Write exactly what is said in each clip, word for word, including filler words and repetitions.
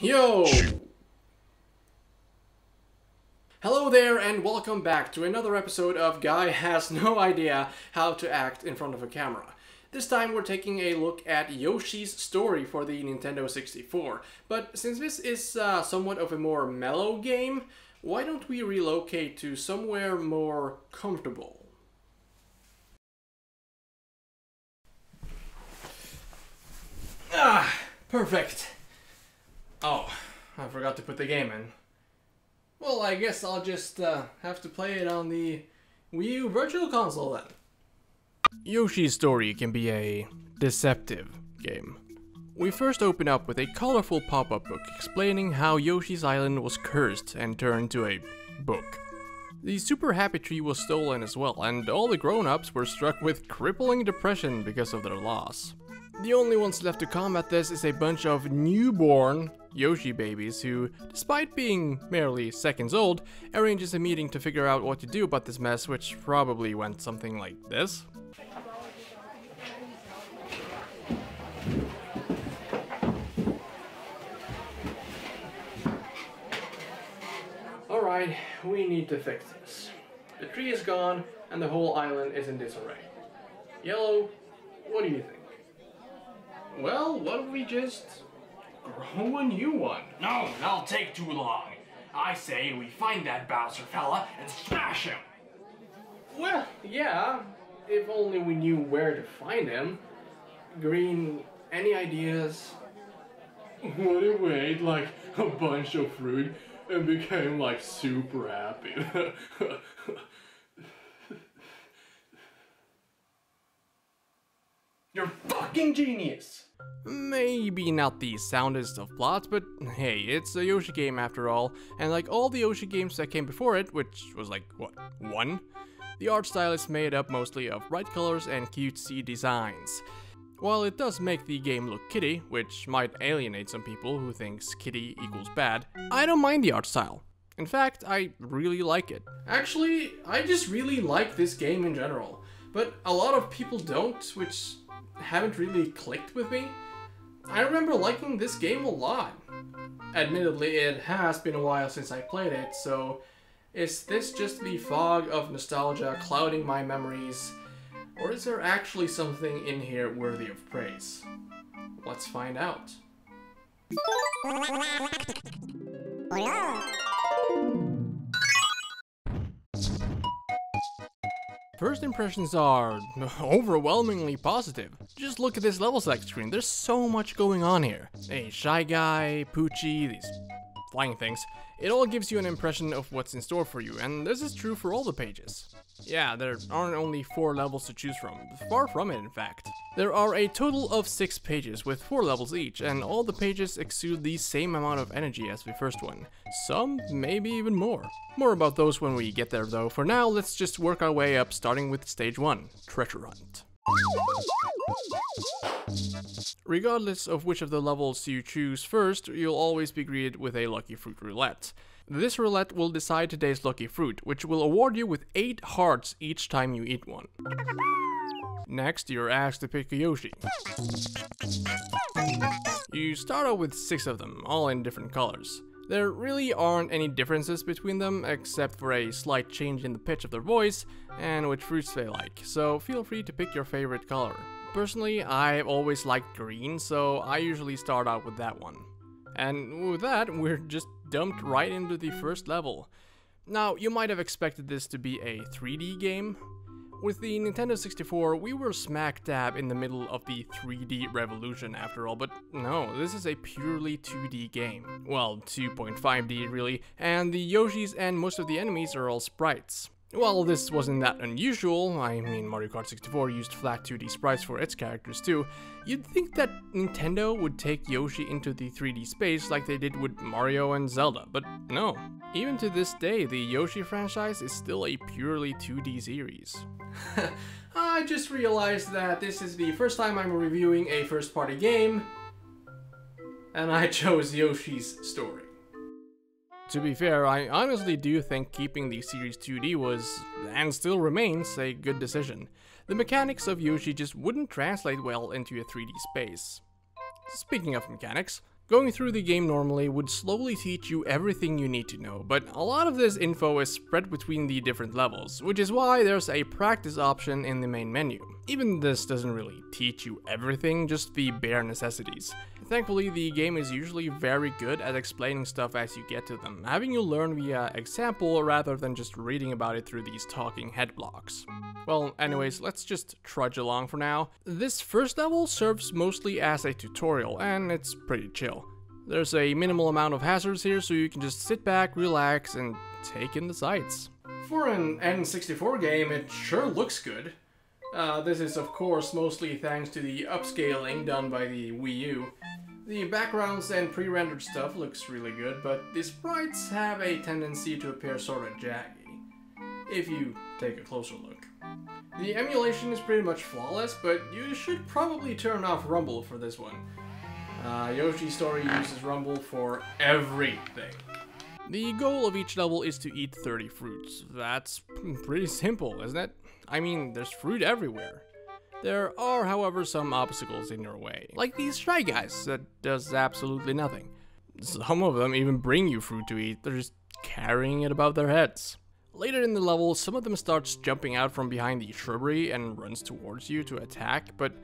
Yo! Hello there and welcome back to another episode of Guy Has No Idea How to Act in Front of a Camera. This time we're taking a look at Yoshi's story for the Nintendo sixty-four. But since this is uh, somewhat of a more mellow game, why don't we relocate to somewhere more comfortable? Ah, perfect. Oh, I forgot to put the game in. Well, I guess I'll just uh, have to play it on the Wii U Virtual Console then. Yoshi's story can be a deceptive game. We first open up with a colorful pop-up book explaining how Yoshi's Island was cursed and turned to a book. The Super Happy Tree was stolen as well, and all the grown-ups were struck with crippling depression because of their loss. The only ones left to combat this is a bunch of newborn Yoshi babies who, despite being merely seconds old, arranges a meeting to figure out what to do about this mess, which probably went something like this. Alright, we need to fix this. The tree is gone and the whole island is in disarray. Yellow, what do you think? Well, why don't we just grow a new one? No, that'll take too long. I say we find that Bowser fella and smash him. Well, yeah, if only we knew where to find him. Green, any ideas? What if we ate like a bunch of fruit and became like super happy? You're fucking genius! Maybe not the soundest of plots, but hey, it's a Yoshi game after all, and like all the Yoshi games that came before it, which was like, what, one? The art style is made up mostly of bright colors and cutesy designs. While it does make the game look kiddie, which might alienate some people who thinks kiddie equals bad, I don't mind the art style. In fact, I really like it. Actually, I just really like this game in general, but a lot of people don't, which haven't really clicked with me. I remember liking this game a lot. Admittedly, it has been a while since I played it, so is this just the fog of nostalgia clouding my memories, or is there actually something in here worthy of praise? Let's find out. First impressions are overwhelmingly positive. Just look at this level select screen, there's so much going on here. A Shy Guy, Poochie, these flying things. It all gives you an impression of what's in store for you, and this is true for all the pages. Yeah, there aren't only four levels to choose from, far from it in fact. There are a total of six pages with four levels each, and all the pages exude the same amount of energy as the first one. Some, maybe even more. More about those when we get there though. For now, let's just work our way up, starting with stage one, Treasure Hunt. Regardless of which of the levels you choose first, you'll always be greeted with a Lucky Fruit Roulette. This roulette will decide today's lucky fruit, which will award you with eight hearts each time you eat one. Next, you're asked to pick a Yoshi. You start out with six of them, all in different colors. There really aren't any differences between them, except for a slight change in the pitch of their voice and which fruits they like, so feel free to pick your favorite color. Personally, I've always liked green, so I usually start out with that one. And with that, we're just dumped right into the first level. Now, you might have expected this to be a three D game. With the Nintendo sixty-four, we were smack dab in the middle of the three D revolution after all, but no, this is a purely two D game. Well, two point five D really, and the Yoshis and most of the enemies are all sprites. While this wasn't that unusual, I mean Mario Kart sixty-four used flat two D sprites for its characters too, you'd think that Nintendo would take Yoshi into the three D space like they did with Mario and Zelda, but no. Even to this day, the Yoshi franchise is still a purely two D series. I just realized that this is the first time I'm reviewing a first-party game, and I chose Yoshi's story. To be fair, I honestly do think keeping the series two D was, and still remains, a good decision. The mechanics of Yoshi just wouldn't translate well into a three D space. Speaking of mechanics, Going through the game normally would slowly teach you everything you need to know, but a lot of this info is spread between the different levels, which is why there's a practice option in the main menu. Even this doesn't really teach you everything, just the bare necessities. Thankfully, the game is usually very good at explaining stuff as you get to them, having you learn via example rather than just reading about it through these talking head blocks. Well, anyways, let's just trudge along for now. This first level serves mostly as a tutorial, and it's pretty chill. There's a minimal amount of hazards here, so you can just sit back, relax, and take in the sights. For an N sixty-four game, it sure looks good. Uh, this is of course mostly thanks to the upscaling done by the Wii U. The backgrounds and pre-rendered stuff looks really good, but the sprites have a tendency to appear sorta jaggy, if you take a closer look. The emulation is pretty much flawless, but you should probably turn off Rumble for this one. Uh, Yoshi's Story uses Rumble for everything. The goal of each level is to eat thirty fruits. That's pretty simple, isn't it? I mean, there's fruit everywhere. There are, however, some obstacles in your way, like these Shy Guys that does absolutely nothing. Some of them even bring you fruit to eat, they're just carrying it above their heads. Later in the level, some of them starts jumping out from behind the shrubbery and runs towards you to attack, but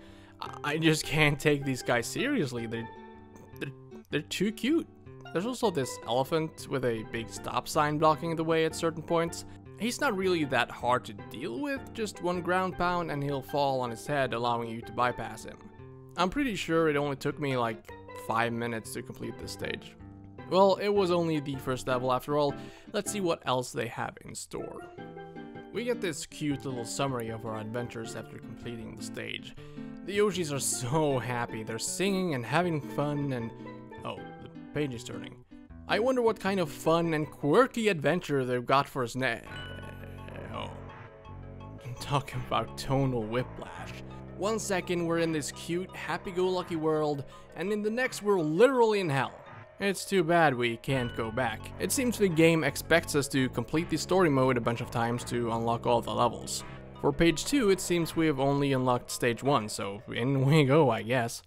I just can't take these guys seriously. They're, they're, they're too cute. There's also this elephant with a big stop sign blocking the way at certain points. He's not really that hard to deal with, just one ground pound and he'll fall on his head, allowing you to bypass him. I'm pretty sure it only took me like five minutes to complete this stage. Well, it was only the first level after all. Let's see what else they have in store. We get this cute little summary of our adventures after completing the stage. The Yoshis are so happy, they're singing and having fun and... oh, the page is turning. I wonder what kind of fun and quirky adventure they've got for us next. Oh. Talking about tonal whiplash. One second we're in this cute, happy-go-lucky world, and in the next we're literally in hell. It's too bad we can't go back. It seems the game expects us to complete the story mode a bunch of times to unlock all the levels. For page two, it seems we have only unlocked stage one, so in we go, I guess.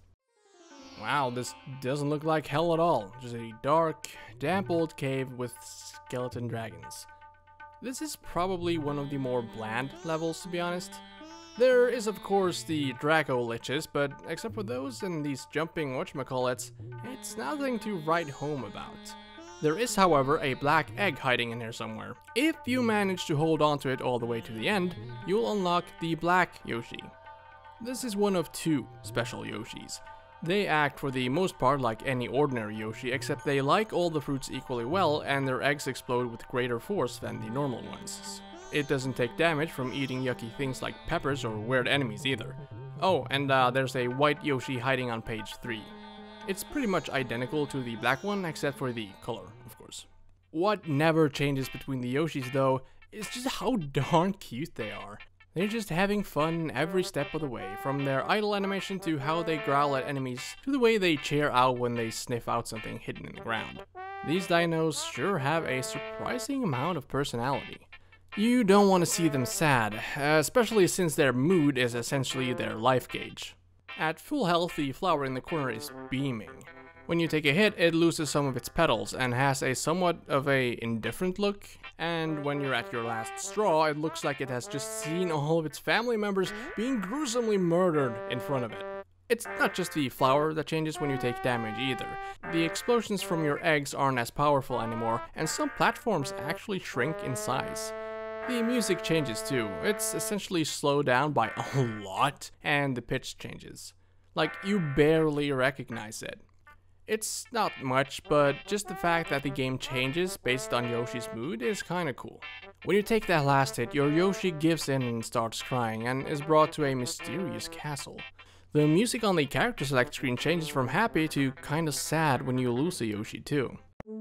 Wow, this doesn't look like hell at all. Just a dark, damp old cave with skeleton dragons. This is probably one of the more bland levels, to be honest. There is of course the Draco Liches, but except for those and these jumping whatchamacallits, it's nothing to write home about. There is however a black egg hiding in here somewhere. If you manage to hold on to it all the way to the end, you'll unlock the Black Yoshi. This is one of two special Yoshis. They act for the most part like any ordinary Yoshi, except they like all the fruits equally well and their eggs explode with greater force than the normal ones. It doesn't take damage from eating yucky things like peppers or weird enemies either. Oh, and uh, there's a white Yoshi hiding on page three. It's pretty much identical to the black one except for the color, of course. What never changes between the Yoshis though is just how darn cute they are. They're just having fun every step of the way, from their idle animation to how they growl at enemies to the way they cheer out when they sniff out something hidden in the ground. These dinos sure have a surprising amount of personality. You don't want to see them sad, especially since their mood is essentially their life gauge. At full health, the flower in the corner is beaming. When you take a hit, it loses some of its petals and has a somewhat of a indifferent look. And when you're at your last straw, it looks like it has just seen all of its family members being gruesomely murdered in front of it. It's not just the flower that changes when you take damage either. The explosions from your eggs aren't as powerful anymore, and some platforms actually shrink in size. The music changes too. It's essentially slowed down by a lot, and the pitch changes. Like, you barely recognize it. It's not much, but just the fact that the game changes based on Yoshi's mood is kinda cool. When you take that last hit, your Yoshi gives in and starts crying, and is brought to a mysterious castle. The music on the character select screen changes from happy to kinda sad when you lose a Yoshi too.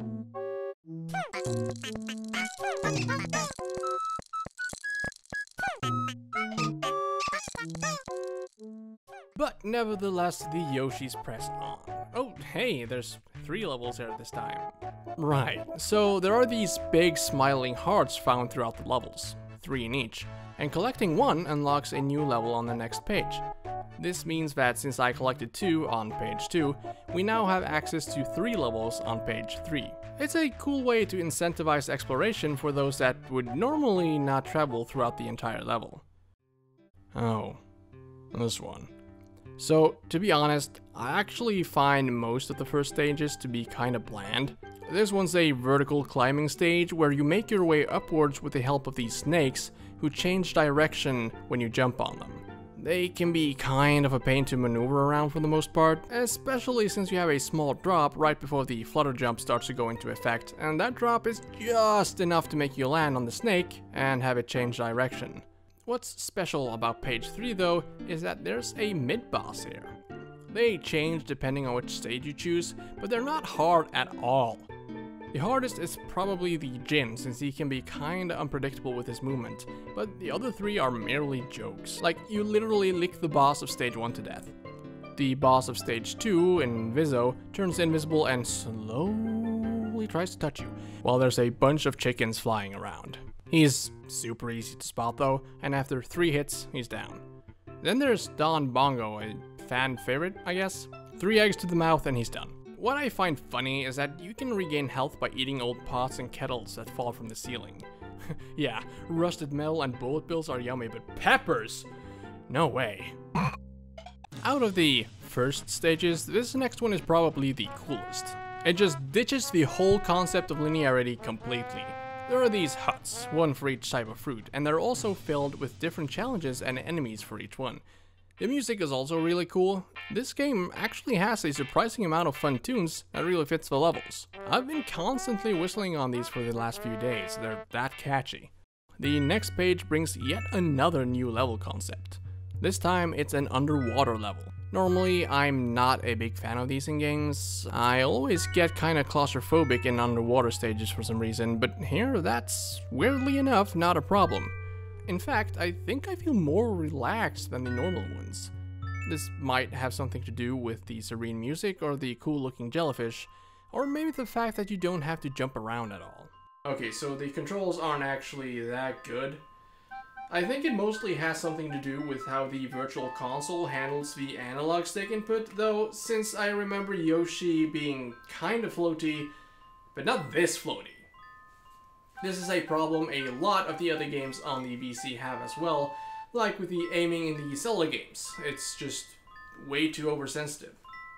But nevertheless, the Yoshis press on. Oh, hey, there's three levels here this time. Right, so there are these big smiling hearts found throughout the levels, three in each, and collecting one unlocks a new level on the next page. This means that since I collected two on page two, we now have access to three levels on page three. It's a cool way to incentivize exploration for those that would normally not travel throughout the entire level. Oh, this one. So, to be honest, I actually find most of the first stages to be kinda bland. This one's a vertical climbing stage where you make your way upwards with the help of these snakes, who change direction when you jump on them. They can be kind of a pain to maneuver around for the most part, especially since you have a small drop right before the flutter jump starts to go into effect, and that drop is just enough to make you land on the snake and have it change direction. What's special about page three though is that there's a mid-boss here. They change depending on which stage you choose, but they're not hard at all. The hardest is probably the Jin, since he can be kinda unpredictable with his movement, but the other three are merely jokes. Like, you literally lick the boss of stage one to death. The boss of stage two, Inviso, turns invisible and slowly tries to touch you, while there's a bunch of chickens flying around. He's super easy to spot though, and after three hits, he's down. Then there's Don Bongo, a fan favorite, I guess. Three eggs to the mouth and he's done. What I find funny is that you can regain health by eating old pots and kettles that fall from the ceiling. Yeah, rusted metal and bullet bills are yummy, but peppers? No way. Out of the first stages, this next one is probably the coolest. It just ditches the whole concept of linearity completely. There are these huts, one for each type of fruit, and they're also filled with different challenges and enemies for each one. The music is also really cool. This game actually has a surprising amount of fun tunes that really fits the levels. I've been constantly whistling on these for the last few days, they're that catchy. The next page brings yet another new level concept. This time it's an underwater level. Normally, I'm not a big fan of these in games. I always get kinda claustrophobic in underwater stages for some reason, but here that's, weirdly enough, not a problem. In fact, I think I feel more relaxed than the normal ones. This might have something to do with the serene music or the cool looking jellyfish, or maybe the fact that you don't have to jump around at all. Okay, so the controls aren't actually that good. I think it mostly has something to do with how the virtual console handles the analog stick input, though since I remember Yoshi being kinda floaty, but not this floaty. This is a problem a lot of the other games on the V C have as well, like with the aiming in the Zelda games. It's just way too oversensitive.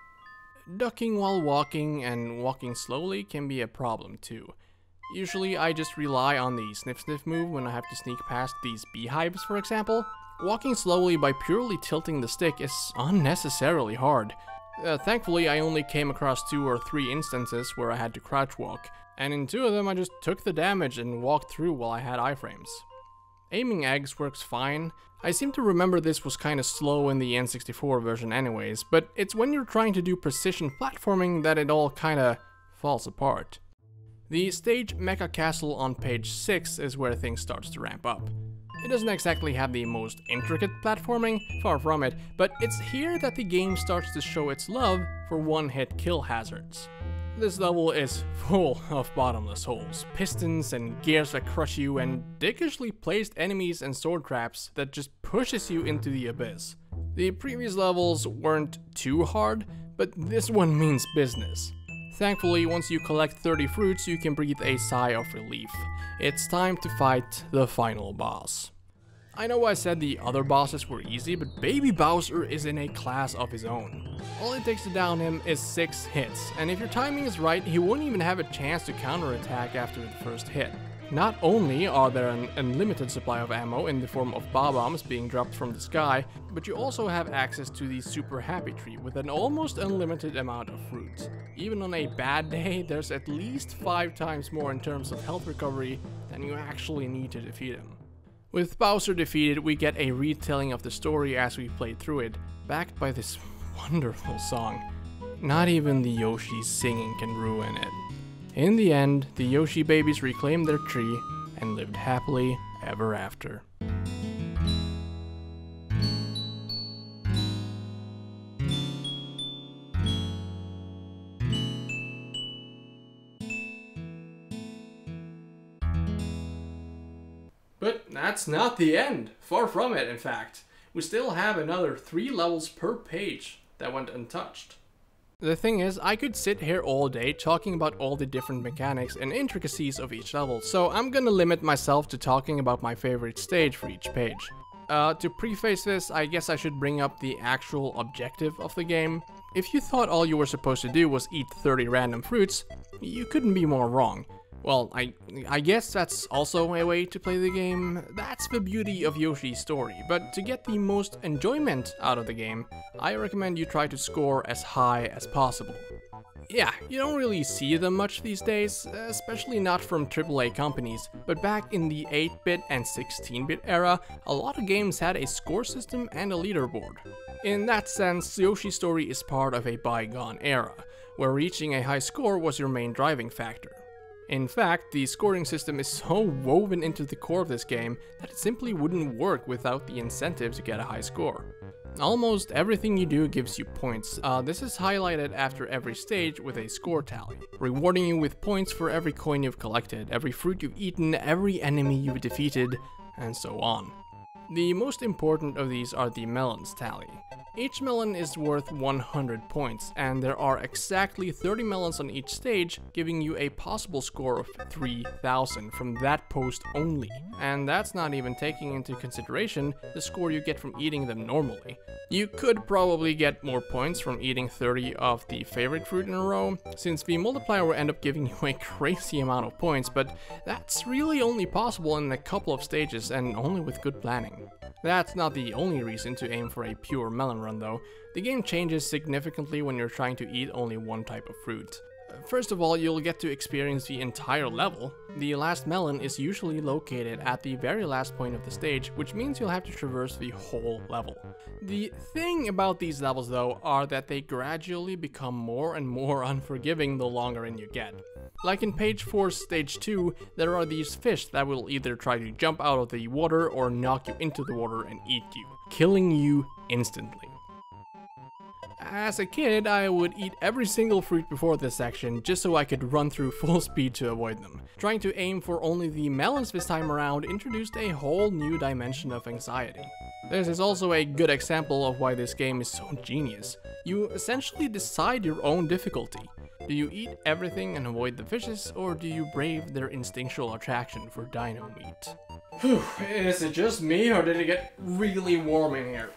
Ducking while walking and walking slowly can be a problem too. Usually I just rely on the sniff sniff move when I have to sneak past these beehives, for example. Walking slowly by purely tilting the stick is unnecessarily hard. Uh, thankfully I only came across two or three instances where I had to crouch walk, and in two of them I just took the damage and walked through while I had iframes. Aiming eggs works fine. I seem to remember this was kinda slow in the N sixty-four version anyways, but it's when you're trying to do precision platforming that it all kinda falls apart. The stage Mecha Castle on page six is where things starts to ramp up. It doesn't exactly have the most intricate platforming, far from it, but it's here that the game starts to show its love for one-hit kill hazards. This level is full of bottomless holes, pistons and gears that crush you, and dickishly placed enemies and sword traps that just pushes you into the abyss. The previous levels weren't too hard, but this one means business. Thankfully, once you collect thirty fruits, you can breathe a sigh of relief. It's time to fight the final boss. I know I said the other bosses were easy, but Baby Bowser is in a class of his own. All it takes to down him is six hits, and if your timing is right, he won't even have a chance to counterattack after the first hit. Not only are there an unlimited supply of ammo in the form of bob-bombs being dropped from the sky, but you also have access to the Super Happy Tree with an almost unlimited amount of fruit. Even on a bad day, there's at least five times more in terms of health recovery than you actually need to defeat him. With Bowser defeated, we get a retelling of the story as we played through it, backed by this wonderful song. Not even the Yoshi singing can ruin it. In the end, the Yoshi babies reclaimed their tree and lived happily ever after. But that's not the end. Far from it, in fact. we still have another three levels per page that went untouched. The thing is, I could sit here all day talking about all the different mechanics and intricacies of each level, so I'm gonna limit myself to talking about my favorite stage for each page. Uh, to preface this, I guess I should bring up the actual objective of the game. If you thought all you were supposed to do was eat thirty random fruits, you couldn't be more wrong. Well, I I guess that's also a way to play the game. That's the beauty of Yoshi's story, but to get the most enjoyment out of the game, I recommend you try to score as high as possible. Yeah, you don't really see them much these days, especially not from triple A companies, but back in the eight bit and sixteen bit era, a lot of games had a score system and a leaderboard. In that sense, Yoshi's story is part of a bygone era, where reaching a high score was your main driving factor. In fact, the scoring system is so woven into the core of this game that it simply wouldn't work without the incentive to get a high score. Almost everything you do gives you points. Uh, this is highlighted after every stage with a score tally, rewarding you with points for every coin you've collected, every fruit you've eaten, every enemy you've defeated, and so on. The most important of these are the melons tally. Each melon is worth one hundred points, and there are exactly thirty melons on each stage, giving you a possible score of three thousand from that post only. And that's not even taking into consideration the score you get from eating them normally. You could probably get more points from eating thirty of the favorite fruit in a row, since the multiplier will end up giving you a crazy amount of points, but that's really only possible in a couple of stages and only with good planning. That's not the only reason to aim for a pure melon run though. The game changes significantly when you're trying to eat only one type of fruit. First of all, you'll get to experience the entire level. The last melon is usually located at the very last point of the stage, which means you'll have to traverse the whole level. The thing about these levels though are that they gradually become more and more unforgiving the longer in you get. Like in page four stage two, there are these fish that will either try to jump out of the water or knock you into the water and eat you, killing you instantly. As a kid, I would eat every single fruit before this section just so I could run through full speed to avoid them. Trying to aim for only the melons this time around introduced a whole new dimension of anxiety. This is also a good example of why this game is so genius. You essentially decide your own difficulty. Do you eat everything and avoid the fishes, or do you brave their instinctual attraction for dino meat? Whew, is it just me, or did it get really warm in here?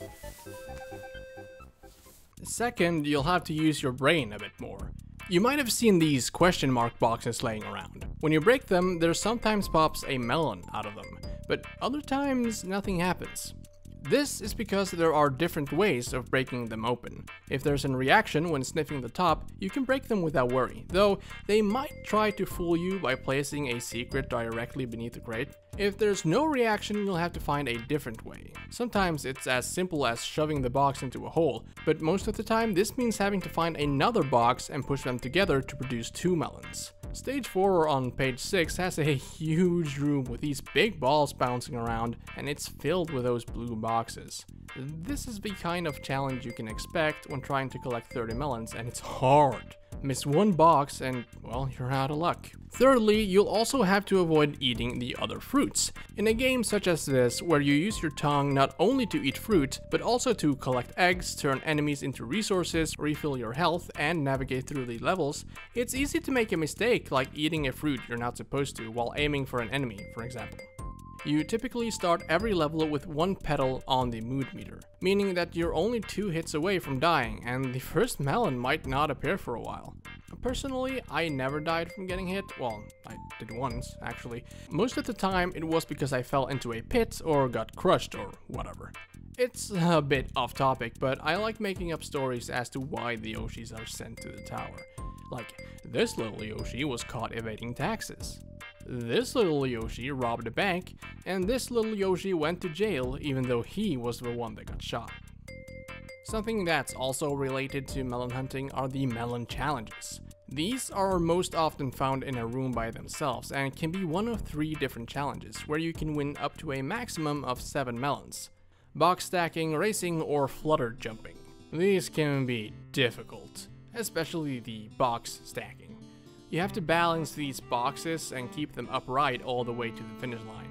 Second, you'll have to use your brain a bit more. You might have seen these question mark boxes laying around. When you break them, there sometimes pops a melon out of them, but other times nothing happens. This is because there are different ways of breaking them open. If there's a reaction when sniffing the top, you can break them without worry, though they might try to fool you by placing a secret directly beneath the crate. If there's no reaction, you'll have to find a different way. Sometimes it's as simple as shoving the box into a hole, but most of the time this means having to find another box and push them together to produce two melons. Stage four on page six has a huge room with these big balls bouncing around, and it's filled with those blue boxes. This is the kind of challenge you can expect when trying to collect thirty melons, and it's hard. Miss one box and, well, you're out of luck. Thirdly, you'll also have to avoid eating the other fruits. In a game such as this, where you use your tongue not only to eat fruit, but also to collect eggs, turn enemies into resources, refill your health, and navigate through the levels, it's easy to make a mistake like eating a fruit you're not supposed to while aiming for an enemy, for example. You typically start every level with one petal on the mood meter, meaning that you're only two hits away from dying, and the first melon might not appear for a while. Personally, I never died from getting hit. Well, I did once, actually. Most of the time, it was because I fell into a pit or got crushed or whatever. It's a bit off topic, but I like making up stories as to why the Yoshis are sent to the tower. Like, this little Yoshi was caught evading taxes. This little Yoshi robbed a bank, and this little Yoshi went to jail even though he was the one that got shot. Something that's also related to melon hunting are the melon challenges. These are most often found in a room by themselves and can be one of three different challenges where you can win up to a maximum of seven melons. Box stacking, racing, or flutter jumping. These can be difficult, especially the box stacking. You have to balance these boxes and keep them upright all the way to the finish line.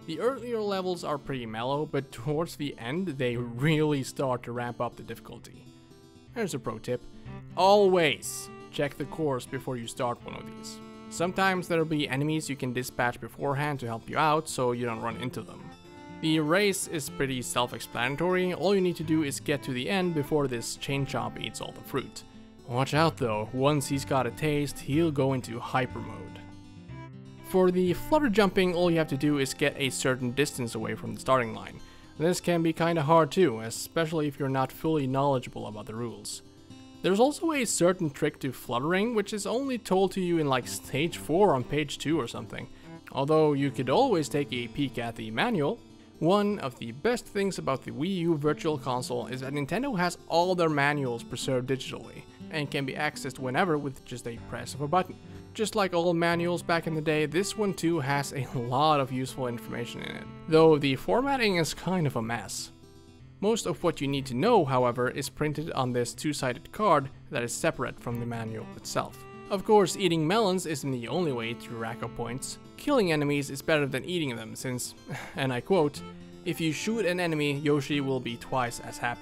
The earlier levels are pretty mellow, but towards the end they really start to ramp up the difficulty. Here's a pro tip. Always check the course before you start one of these. Sometimes there'll be enemies you can dispatch beforehand to help you out so you don't run into them. The race is pretty self-explanatory. All you need to do is get to the end before this chain chomp eats all the fruit. Watch out though, once he's got a taste, he'll go into hyper mode. For the flutter jumping, all you have to do is get a certain distance away from the starting line. This can be kinda hard too, especially if you're not fully knowledgeable about the rules. There's also a certain trick to fluttering, which is only told to you in like stage four on page two or something. Although you could always take a peek at the manual. One of the best things about the Wii U Virtual Console is that Nintendo has all their manuals preserved digitally, and can be accessed whenever with just a press of a button. Just like all manuals back in the day, this one too has a lot of useful information in it, though the formatting is kind of a mess. Most of what you need to know, however, is printed on this two-sided card that is separate from the manual itself. Of course, eating melons isn't the only way to rack up points. Killing enemies is better than eating them since, and I quote, "If you shoot an enemy, Yoshi will be twice as happy."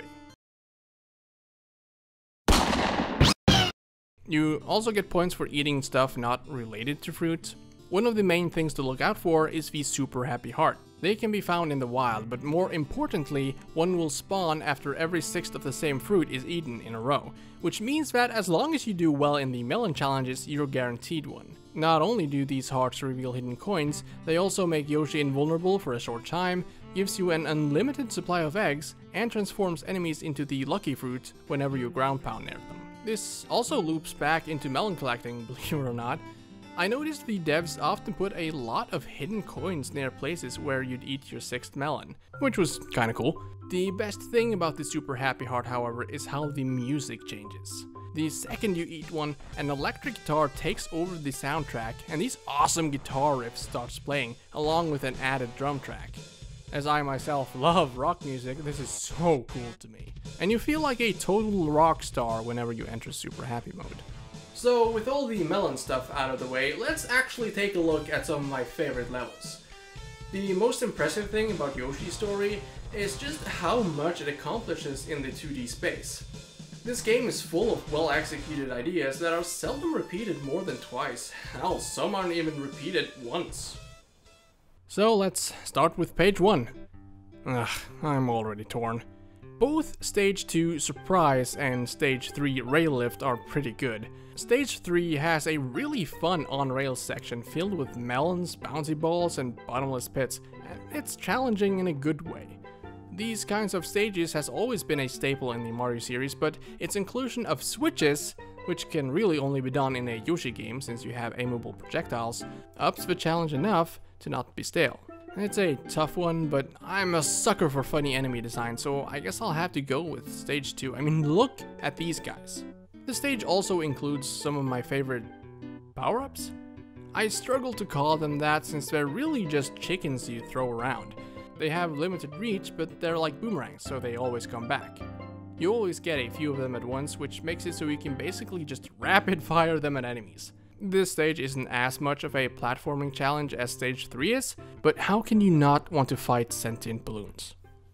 You also get points for eating stuff not related to fruit. One of the main things to look out for is the super happy heart. They can be found in the wild, but more importantly, one will spawn after every sixth of the same fruit is eaten in a row, which means that as long as you do well in the melon challenges, you're guaranteed one. Not only do these hearts reveal hidden coins, they also make Yoshi invulnerable for a short time, gives you an unlimited supply of eggs, and transforms enemies into the lucky fruit whenever you ground pound near them. This also loops back into melon collecting, believe it or not. I noticed the devs often put a lot of hidden coins near places where you'd eat your sixth melon, which was kinda cool. The best thing about the Super Happy Heart, however, is how the music changes. The second you eat one, an electric guitar takes over the soundtrack, and these awesome guitar riffs starts playing, along with an added drum track. As I myself love rock music, this is so cool to me. And you feel like a total rock star whenever you enter Super Happy mode. So with all the melon stuff out of the way, let's actually take a look at some of my favorite levels. The most impressive thing about Yoshi's story is just how much it accomplishes in the two D space. This game is full of well-executed ideas that are seldom repeated more than twice. Hell, some aren't even repeated once. So let's start with page one. Ugh, I'm already torn. Both Stage two Surprise and Stage three Rail Lift are pretty good. Stage three has a really fun on-rails section filled with melons, bouncy balls, and bottomless pits, and it's challenging in a good way. These kinds of stages has always been a staple in the Mario series, but its inclusion of switches, which can really only be done in a Yoshi game since you have aimable projectiles, ups the challenge enough to not be stale. It's a tough one, but I'm a sucker for funny enemy design, so I guess I'll have to go with Stage two. I mean, look at these guys. The stage also includes some of my favorite power-ups? I struggle to call them that since they're really just chickens you throw around. They have limited reach, but they're like boomerangs, so they always come back. You always get a few of them at once, which makes it so you can basically just rapid fire them at enemies. This stage isn't as much of a platforming challenge as Stage three is, but how can you not want to fight sentient balloons?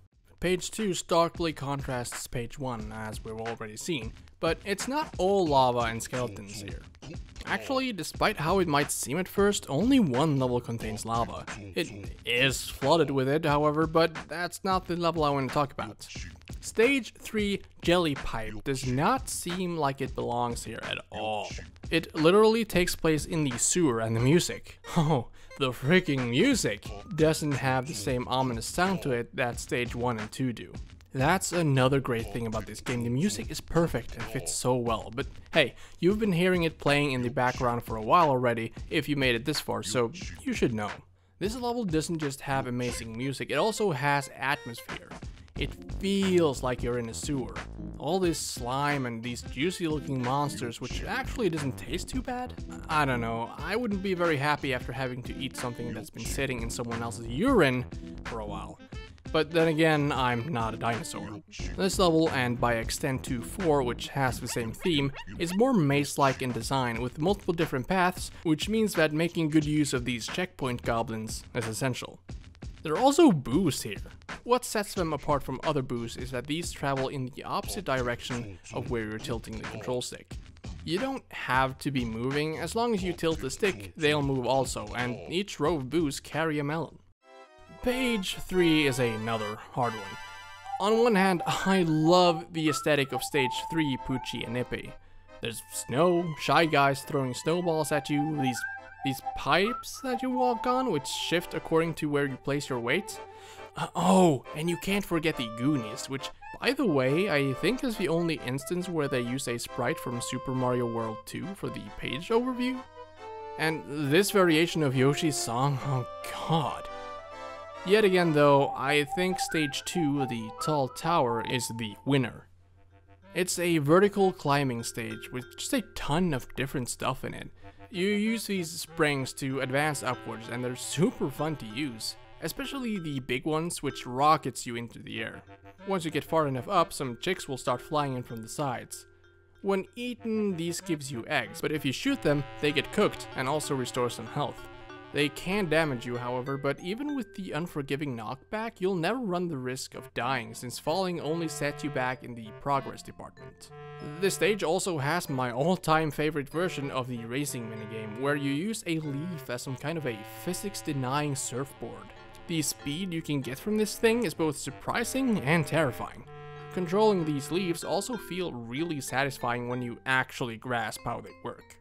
Page two starkly contrasts page one, as we've already seen, but it's not all lava and skeletons here. Actually, despite how it might seem at first, only one level contains lava. It is flooded with it, however, but that's not the level I want to talk about. Stage three Jelly Pipe does not seem like it belongs here at all. It literally takes place in the sewer, and the music, oh, the freaking music, doesn't have the same ominous sound to it that stage one and two do. That's another great thing about this game. The music is perfect and fits so well, but hey, you've been hearing it playing in the background for a while already if you made it this far, so you should know. This level doesn't just have amazing music, it also has atmosphere. It feels like you're in a sewer. All this slime and these juicy looking monsters, which actually doesn't taste too bad. I don't know, I wouldn't be very happy after having to eat something that's been sitting in someone else's urine for a while. But then again, I'm not a dinosaur. This level, and by extent two four, which has the same theme, is more maze-like in design with multiple different paths, which means that making good use of these checkpoint goblins is essential. There are also boosts here. What sets them apart from other boosts is that these travel in the opposite direction of where you're tilting the control stick. You don't have to be moving, as long as you tilt the stick, they'll move also, and each row of boosts carry a melon. Page three is another hard one. On one hand, I love the aesthetic of stage three Poochie and Nippy. There's snow, shy guys throwing snowballs at you, these these pipes that you walk on which shift according to where you place your weight. Uh, oh, and you can't forget the Goonies, which, by the way, I think is the only instance where they use a sprite from Super Mario World two for the page overview. And this variation of Yoshi's song, oh god. Yet again though, I think stage two, the Tall Tower, is the winner. It's a vertical climbing stage with just a ton of different stuff in it. You use these springs to advance upwards and they're super fun to use, especially the big ones which rockets you into the air. Once you get far enough up, some chicks will start flying in from the sides. When eaten, these gives you eggs, but if you shoot them, they get cooked and also restore some health. They can damage you, however, but even with the unforgiving knockback, you'll never run the risk of dying, since falling only sets you back in the progress department. This stage also has my all-time favorite version of the racing minigame, where you use a leaf as some kind of a physics-denying surfboard. The speed you can get from this thing is both surprising and terrifying. Controlling these leaves also feel really satisfying when you actually grasp how they work.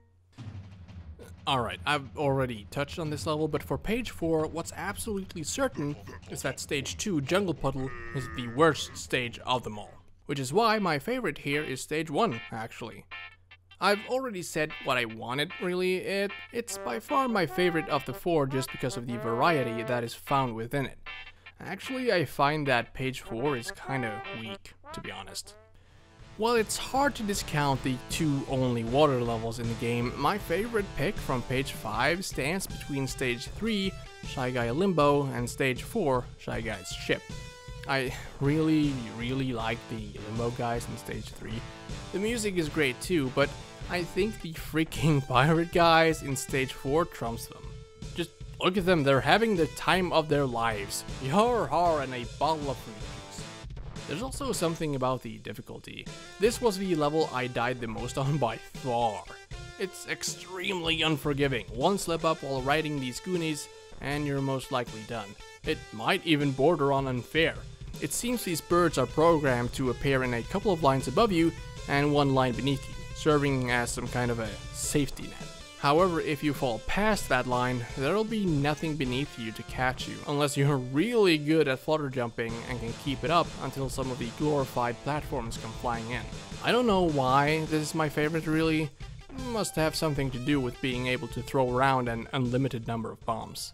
Alright, I've already touched on this level, but for page four, what's absolutely certain is that stage two, Jungle Puddle, is the worst stage of them all. Which is why my favorite here is stage one, actually. I've already said what I wanted, really. It, it's by far my favorite of the four just because of the variety that is found within it. Actually, I find that page four is kinda weak, to be honest. While it's hard to discount the two only water levels in the game, my favorite pick from page five stands between stage three, Shy Guy Limbo, and stage four, Shy Guy's Ship. I really, really like the Limbo guys in stage three. The music is great too, but I think the freaking pirate guys in stage four trumps them. Just look at them, they're having the time of their lives. Yar har and a bottle of fruit juice. There's also something about the difficulty. This was the level I died the most on by far. It's extremely unforgiving. One slip up while riding these Goonies, and you're most likely done. It might even border on unfair. It seems these birds are programmed to appear in a couple of lines above you and one line beneath you, serving as some kind of a safety net. However, if you fall past that line, there'll be nothing beneath you to catch you, unless you're really good at flutter jumping and can keep it up until some of the glorified platforms come flying in. I don't know why this is my favorite really. It must have something to do with being able to throw around an unlimited number of bombs.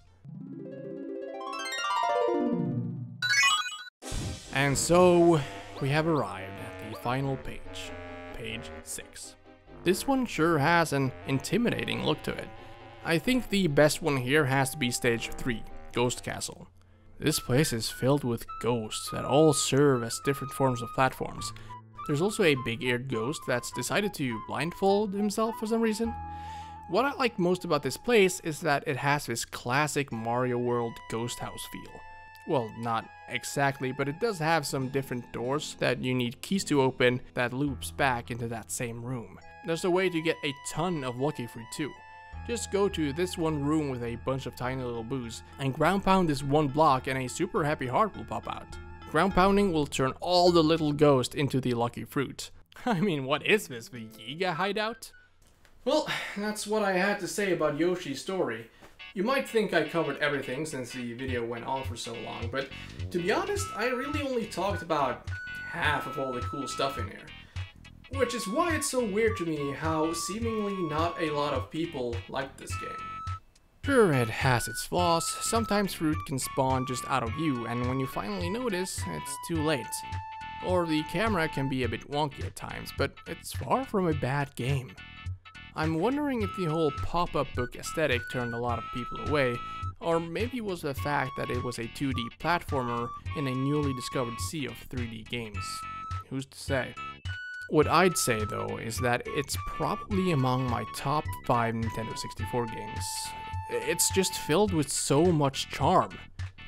And so, we have arrived at the final page, page six. This one sure has an intimidating look to it. I think the best one here has to be stage three, Ghost Castle. This place is filled with ghosts that all serve as different forms of platforms. There's also a big-eared ghost that's decided to blindfold himself for some reason. What I like most about this place is that it has this classic Mario World ghost house feel. Well, not exactly, but it does have some different doors that you need keys to open that loops back into that same room. There's a way to get a ton of lucky fruit too. Just go to this one room with a bunch of tiny little boos and ground pound this one block and a super happy heart will pop out. Ground pounding will turn all the little ghosts into the lucky fruit. I mean, what is this, the Yiga hideout? Well, that's what I had to say about Yoshi's story. You might think I covered everything since the video went on for so long, but to be honest, I really only talked about half of all the cool stuff in here. Which is why it's so weird to me how seemingly not a lot of people like this game. Sure, it has its flaws. Sometimes fruit can spawn just out of view, and when you finally notice, it's too late. Or the camera can be a bit wonky at times, but it's far from a bad game. I'm wondering if the whole pop-up book aesthetic turned a lot of people away, or maybe it was the fact that it was a two D platformer in a newly discovered sea of three D games. Who's to say? What I'd say though is that it's probably among my top five Nintendo sixty-four games. It's just filled with so much charm.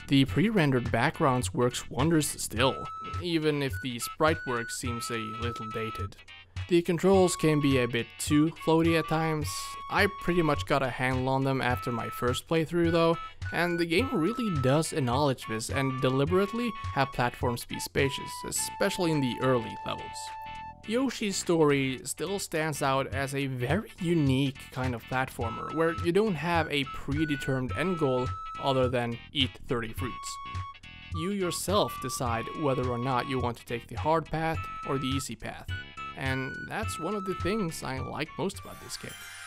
The pre-rendered backgrounds works wonders still, even if the sprite work seems a little dated. The controls can be a bit too floaty at times. I pretty much got a handle on them after my first playthrough though, and the game really does acknowledge this and deliberately have platforms be spacious, especially in the early levels. Yoshi's story still stands out as a very unique kind of platformer, where you don't have a predetermined end goal other than eat thirty fruits. You yourself decide whether or not you want to take the hard path or the easy path. And that's one of the things I like most about this game.